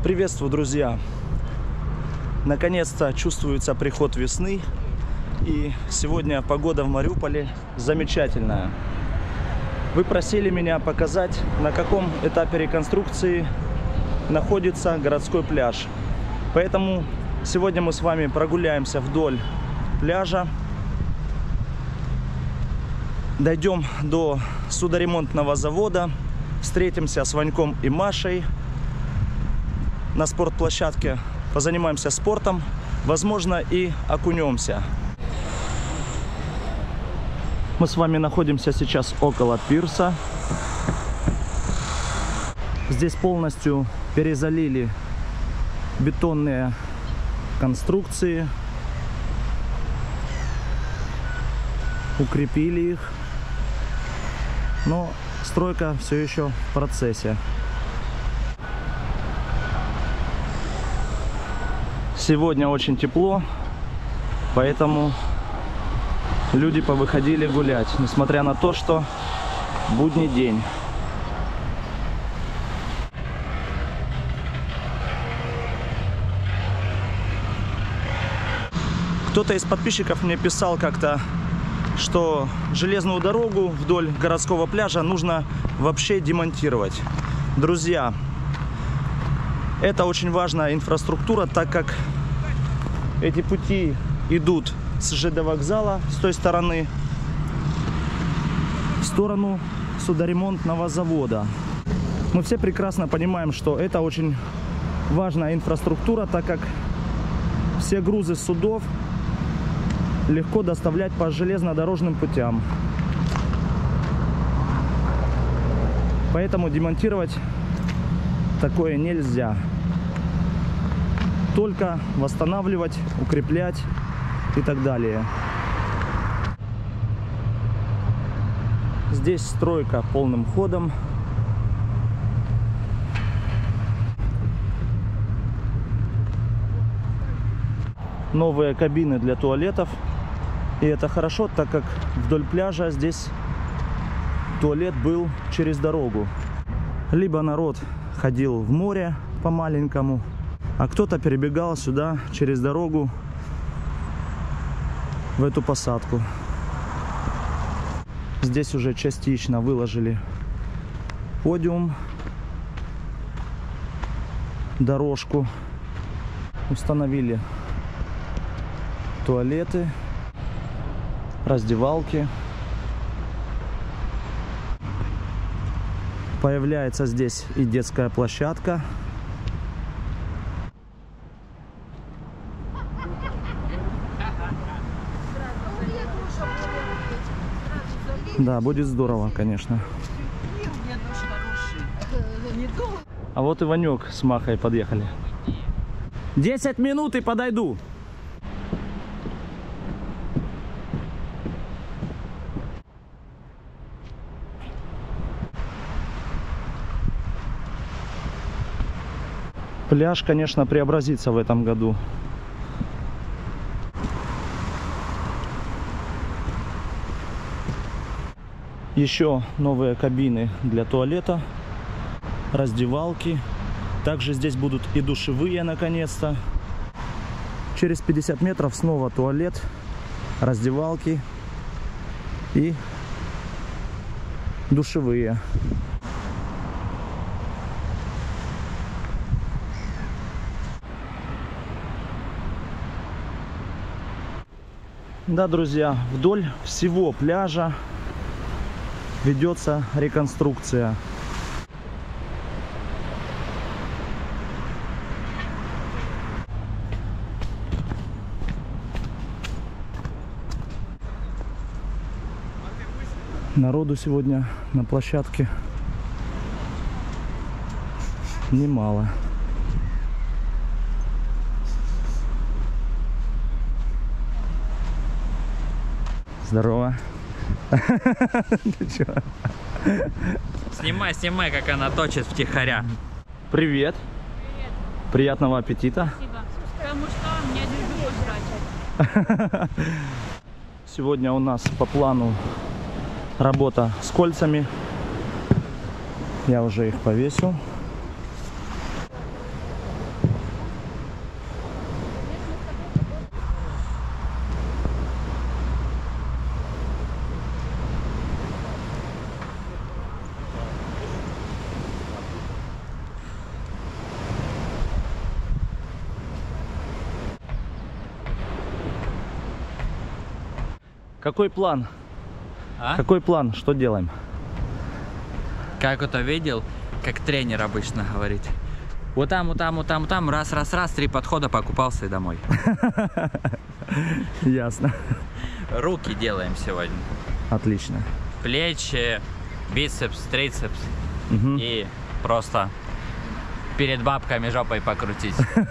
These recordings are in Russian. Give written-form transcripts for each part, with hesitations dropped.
Приветствую, друзья! Наконец-то чувствуется приход весны, и сегодня погода в Мариуполе замечательная. Вы просили меня показать, на каком этапе реконструкции находится городской пляж. Поэтому сегодня мы с вами прогуляемся вдоль пляжа, дойдем до судоремонтного завода, встретимся с Ваньком и Машей на спортплощадке, позанимаемся спортом, возможно, и окунемся. Мы с вами находимся сейчас около пирса. Здесь полностью перезалили бетонные конструкции, укрепили их, но стройка все еще в процессе. Сегодня очень тепло, поэтому люди повыходили гулять, несмотря на то, что будний день. Кто-то из подписчиков мне писал как-то, что железную дорогу вдоль городского пляжа нужно вообще демонтировать. Друзья, это очень важная инфраструктура, так как эти пути идут с ЖД вокзала, с той стороны, в сторону судоремонтного завода. Мы все прекрасно понимаем, что это очень важная инфраструктура, так как все грузы судов легко доставлять по железнодорожным путям. Поэтому демонтировать такое нельзя. Только восстанавливать, укреплять и так далее. Здесь стройка полным ходом. Новые кабины для туалетов. И это хорошо, так как вдоль пляжа здесь туалет был через дорогу. Либо народ ходил в море по-маленькому, а кто-то перебегал сюда через дорогу в эту посадку. Здесь уже частично выложили подиум, дорожку, установили туалеты, раздевалки. Появляется здесь и детская площадка. Да, будет здорово, конечно. А вот и Ванек с Махой подъехали. 10 минут и подойду. Пляж, конечно, преобразится в этом году. Еще новые кабины для туалета, раздевалки. Также здесь будут и душевые, наконец-то. Через 50 метров снова туалет, раздевалки и душевые. Да, друзья, вдоль всего пляжа ведется реконструкция. Народу сегодня на площадке немало. Здорово. Снимай, как она точит втихаря. Привет. Привет. Приятного аппетита. Спасибо. Потому что меня люблю жрать. Сегодня у нас по плану работа с кольцами. Я уже их повесил. Какой план? А? Какой план? Что делаем? Как это видел, как тренер обычно говорит. Вот там, вот там, вот там, вот там, раз, 3 подхода, покупался и домой. Ясно. Руки делаем сегодня. Отлично. Плечи, бицепс, трицепс. Мгм. И просто перед бабками жопой покрутить.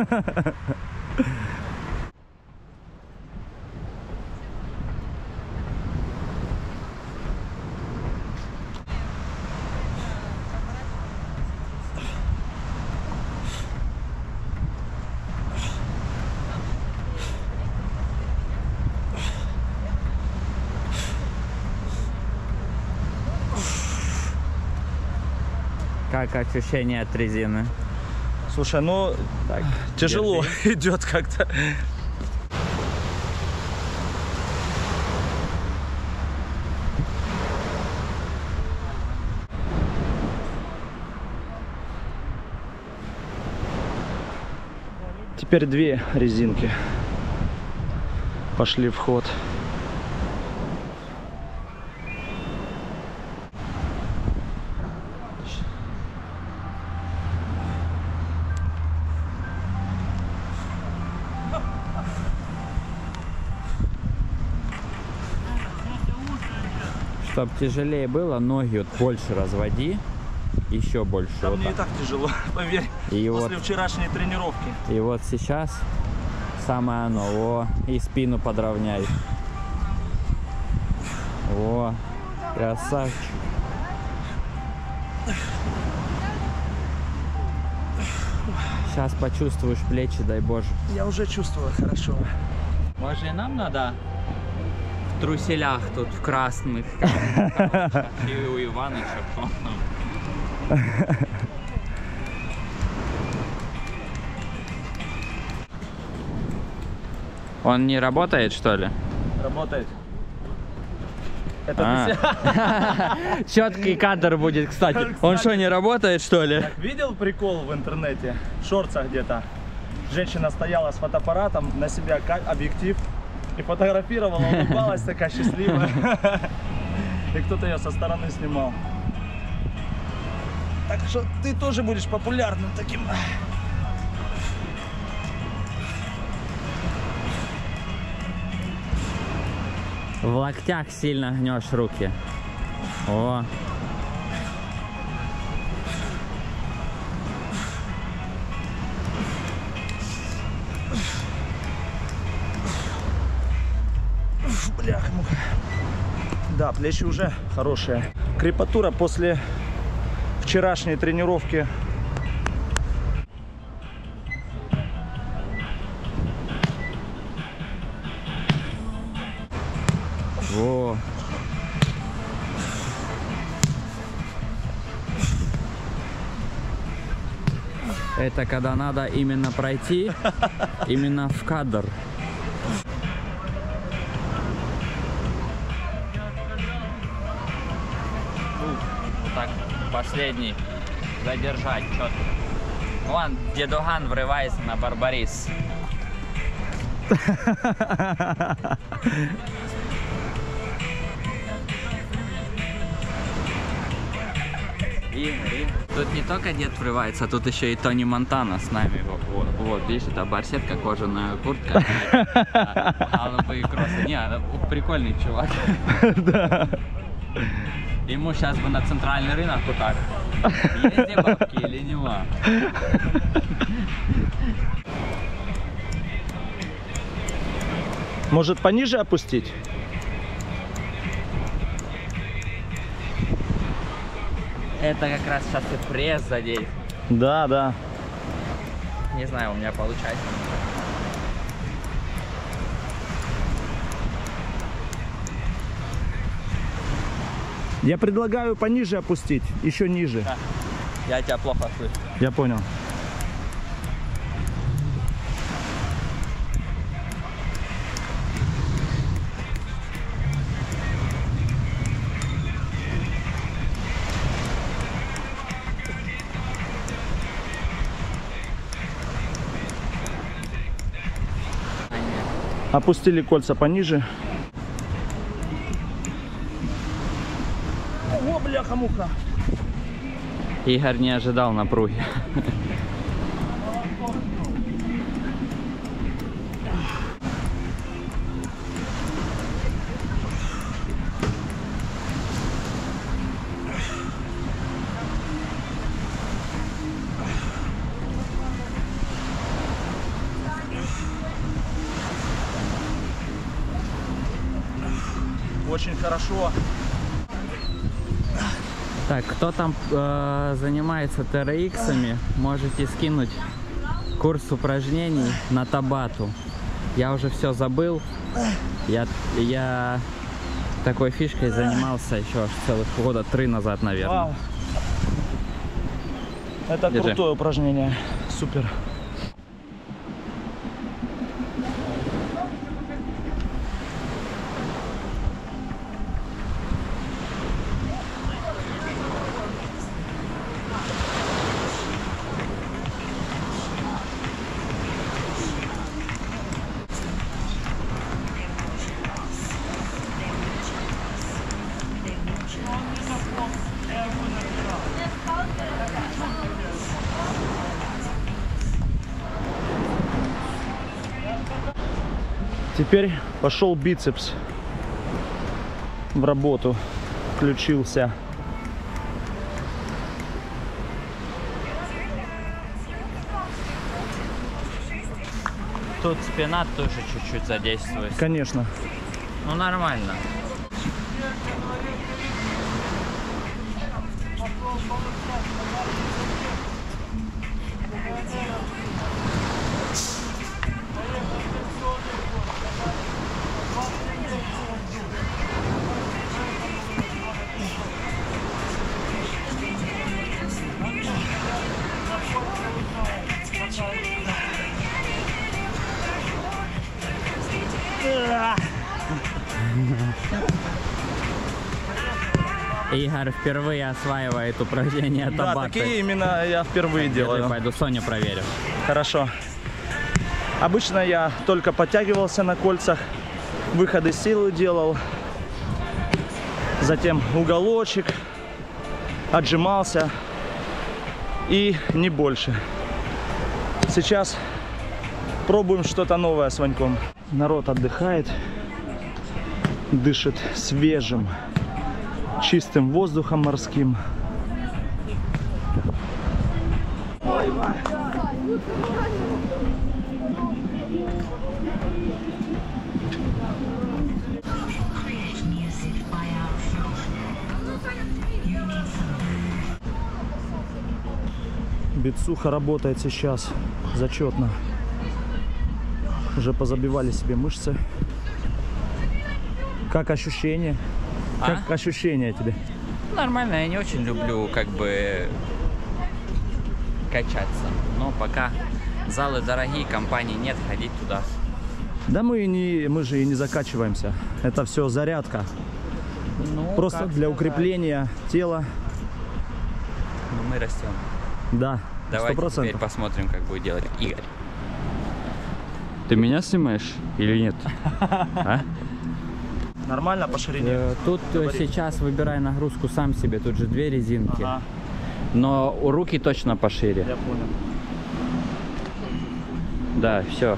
Как ощущение от резины? Слушай, ну Так, тяжело держи. идет как-то. Теперь 2 резинки пошли в ход. Чтоб тяжелее было, ноги вот больше разводи, еще больше. Да, Вот мне и так. так тяжело, поверь, И после вот, вчерашней тренировки. и вот сейчас самое оно. О, и спину подровняй. О, красавчик. Сейчас почувствуешь плечи, дай боже. Я уже чувствую хорошо. Может, и нам надо в труселях тут, в красных, и у Иваныча. Он не работает, что ли? Работает. Это Четкий кадр будет, кстати. Он что, не работает, что ли? видел прикол в интернете? В шорцах где-то. Женщина стояла с фотоаппаратом, на себя объектив и фотографировала, улыбалась такая счастливая. И кто-то ее со стороны снимал. Так что ты тоже будешь популярным таким. В локтях сильно гнешь руки. О. Бляха-муха. Да, плечи уже хорошие. Крепатура после вчерашней тренировки. Во. Это когда надо именно пройти, именно в кадр. Вот так, последний. Задержать четко. Вон, дедуган врывается на барбарис. И тут не только дед врывается, тут еще и Тони Монтана с нами. Вот, видишь, это барсетка, кожаная куртка, голубые кроссы. Не, прикольный чувак. Да. Ему сейчас бы на центральный рынок вот так. Есть где бабки или нема? Может, пониже опустить? Это как раз сейчас и пресс задеть. Да, да. Не знаю, у меня получается. Я предлагаю пониже опустить, еще ниже. Да. Я тебя плохо слышу. Я понял. Опустили кольца пониже. бляха-муха. Игорь не ожидал напруги. Очень хорошо. Так, кто там занимается TRX-ами, можете скинуть курс упражнений на Табату. Я уже все забыл. Я такой фишкой занимался еще целых года 3 назад, наверное. Вау. Это Держи. крутое упражнение. Супер. Теперь пошел бицепс в работу, включился. Тут спина тоже чуть-чуть задействуется. Конечно. Ну нормально. Игорь впервые осваивает упражнения Да, Табаты. такие именно я впервые делаю. Пойду Соню проверю. Хорошо. Обычно я только подтягивался на кольцах, выходы силы делал, затем уголочек, отжимался и не больше. Сейчас пробуем что-то новое с Ваньком. Народ отдыхает, дышит свежим, чистым воздухом морским. Бицуха работает сейчас зачетно. Уже позабивали себе мышцы. Как ощущение? Как ощущения тебе? Нормально, я не очень люблю как бы качаться. Но пока залы дорогие, компаний нет, ходить туда. Да мы же и не закачиваемся. Это все зарядка. Ну, Просто как для сказать. укрепления тела. Ну, мы растем. Да, Давайте 100%. теперь посмотрим, как будет делать Игорь. Ты меня снимаешь или нет? А? Нормально по ширине? Тут сейчас выбирай нагрузку сам себе. Тут же 2 резинки. Ага, Но у руки точно пошире. я понял. Да, все.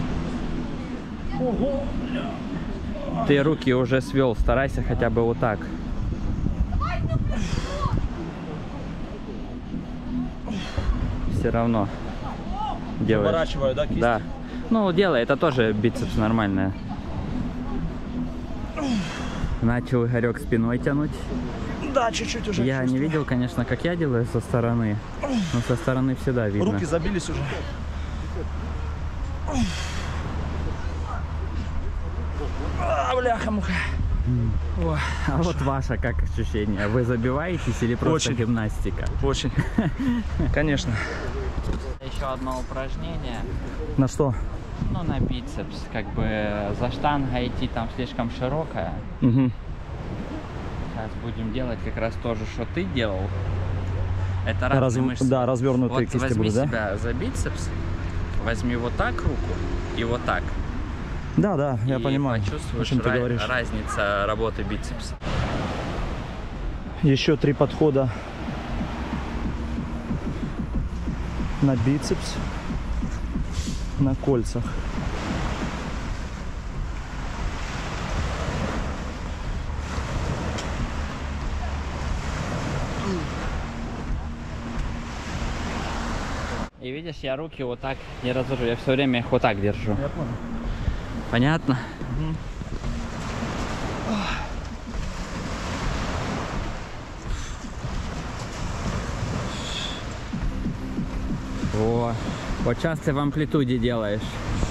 Ого! Ты руки уже свел, старайся хотя бы вот так. Все равно делаешь. Поворачиваю, да, кисть? Да. Ну, делай, это тоже бицепс нормальное. Начал Игорек спиной тянуть. Да, чуть-чуть уже Я не чувствую. видел, конечно, как я делаю со стороны. Но со стороны всегда видно. Руки забились уже. Бляха-муха. А вот ваше как ощущение? Вы забиваетесь или просто Очень. гимнастика? Очень. Конечно. Еще одно упражнение. На что? Ну, на бицепс. Как бы за штангой идти там слишком широкая. Угу. Сейчас будем делать как раз то же, что ты делал. Это разные мышцы. Да, развернутые Вот кисти возьми будут, да? себя за бицепс, возьми вот так руку и вот так. Да, да, я И понимаю, о почувствуешь чем ты говоришь. разница работы бицепса. Еще 3 подхода на бицепс, на кольцах. И видишь, я руки вот так не разложу, я все время их вот так держу. Я понял. Понятно? О, вот сейчас ты в амплитуде делаешь.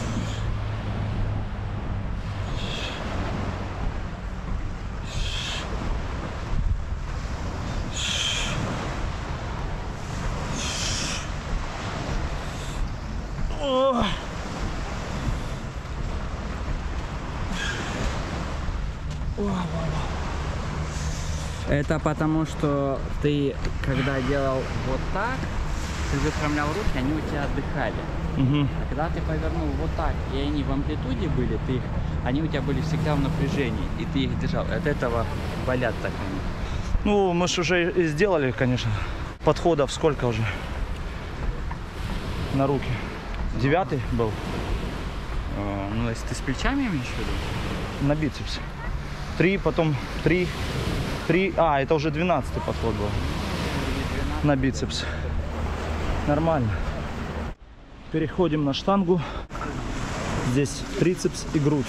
Это потому, что ты, когда делал вот так, ты выпрямлял руки, они у тебя отдыхали. А когда ты повернул вот так, и они в амплитуде были, они у тебя были всегда в напряжении, и ты их держал. От этого болят так они. Ну, мы же уже и сделали, конечно. Подходов сколько уже на руки? 9 был Ну, если ты с плечами имеешь в виду? на бицепс. 3, потом 3. А, это уже 12-й подход был на бицепс. Нормально. Переходим на штангу. Здесь трицепс и грудь.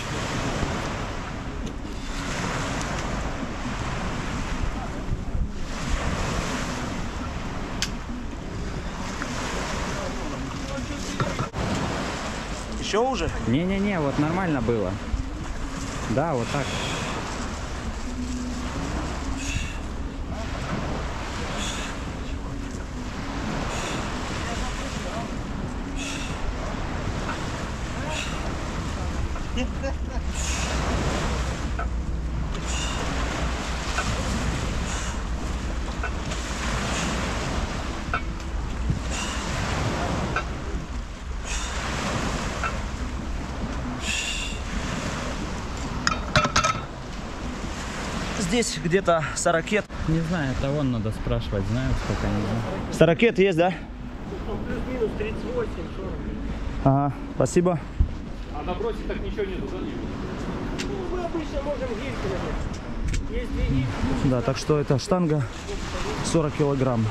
Еще уже? Не-не-не, вот нормально было. Да, вот так. Здесь где-то 40. Не знаю, это вон надо спрашивать, знаю, сколько они. 40 есть, да? Плюс-минус 38-40. Ага, спасибо. А на бросе так ничего нету, да? Ну, мы обычно можем гирьки набрать. Есть 2 гирьки. Да, так что это штанга 40 килограмм.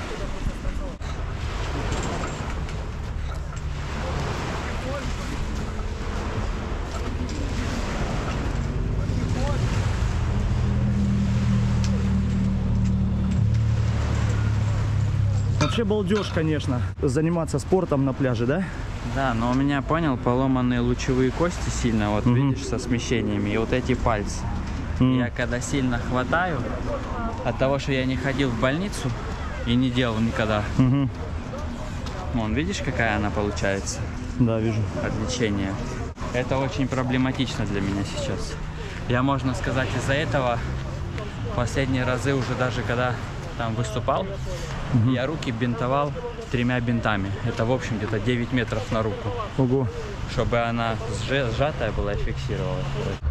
Вообще балдеж, конечно, заниматься спортом на пляже, да? Да, но у меня, понял, поломанные лучевые кости сильно, вот видишь, со смещениями, и вот эти пальцы. Я когда сильно хватаю, от того, что я не ходил в больницу и не делал никогда, вон, видишь, какая она получается Да, вижу. от лечения. Это очень проблематично для меня сейчас. Я, можно сказать, из-за этого последние разы уже даже когда там выступал, я руки бинтовал 3 бинтами. Это в общем где-то 9 метров на руку. Ого. Чтобы она сжатая была и фиксировалась.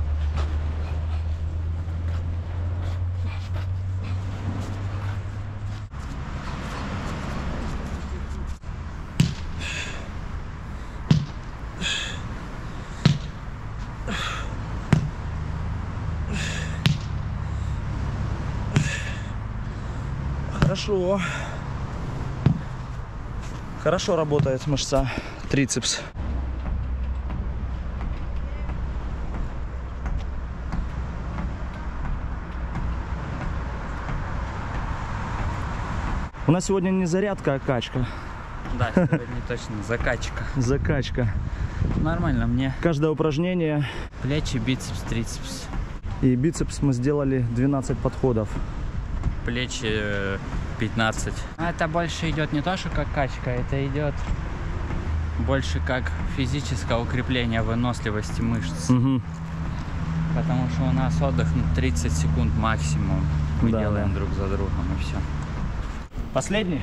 Хорошо. Хорошо работает мышца трицепс. У нас сегодня не зарядка, а качка. Да, сегодня точно закачка. Закачка. Нормально мне. Каждое упражнение Плечи, бицепс, трицепс. и бицепс мы сделали 12 подходов. Плечи 15. Это больше идет не то, что как качка, это идет больше как физическое укрепление выносливости мышц. Потому что у нас отдых 30 секунд максимум. Мы Да, делаем да. друг за другом и все. Последний.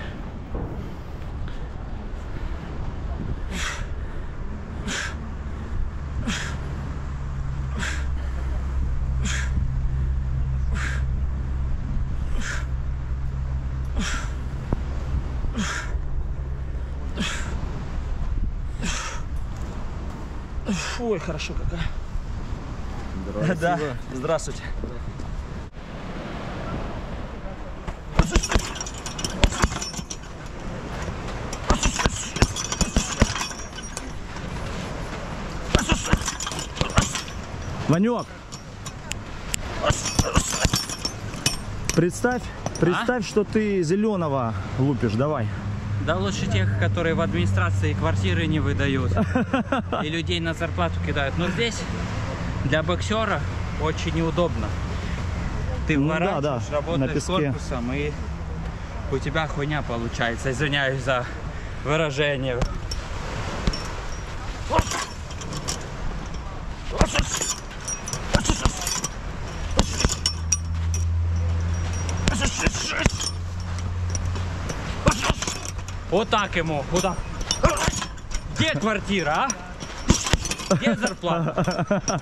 Ой, хорошо какая. Да, здравствуйте. Ванек, представь, что ты зеленого лупишь, давай. Да лучше тех, которые в администрации квартиры не выдают и людей на зарплату кидают. Но здесь для боксера очень неудобно. Ты Ну да, вворачиваешь, на работаешь песке. корпусом, и у тебя хуйня получается. Извиняюсь за выражение. Вот так ему, вот так. Где квартира, а? Где зарплата?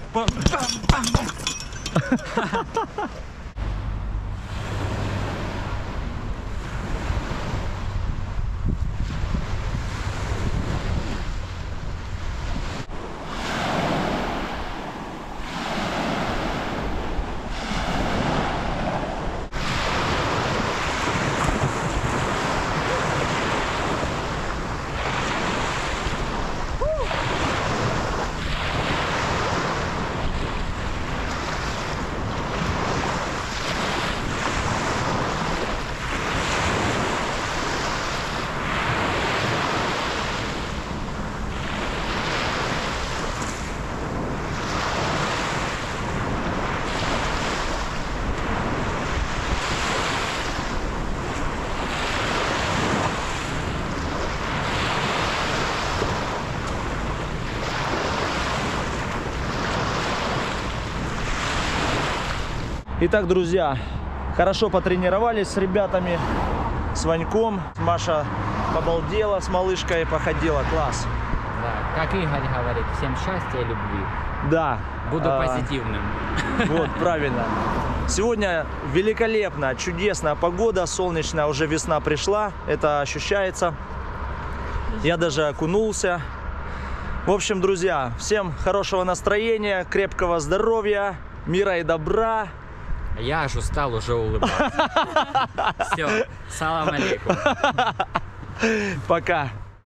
Итак, друзья, хорошо потренировались с ребятами, с Ваньком. Маша побалдела с малышкой, походила, класс. Да, как Игорь говорит, всем счастья и любви. Да. Буду позитивным. Вот, правильно. Сегодня великолепно, чудесная погода, солнечная, уже весна пришла, это ощущается. Я даже окунулся. В общем, друзья, всем хорошего настроения, крепкого здоровья, мира и добра. Я аж устал уже улыбаться. Все, салам алейкум. Пока.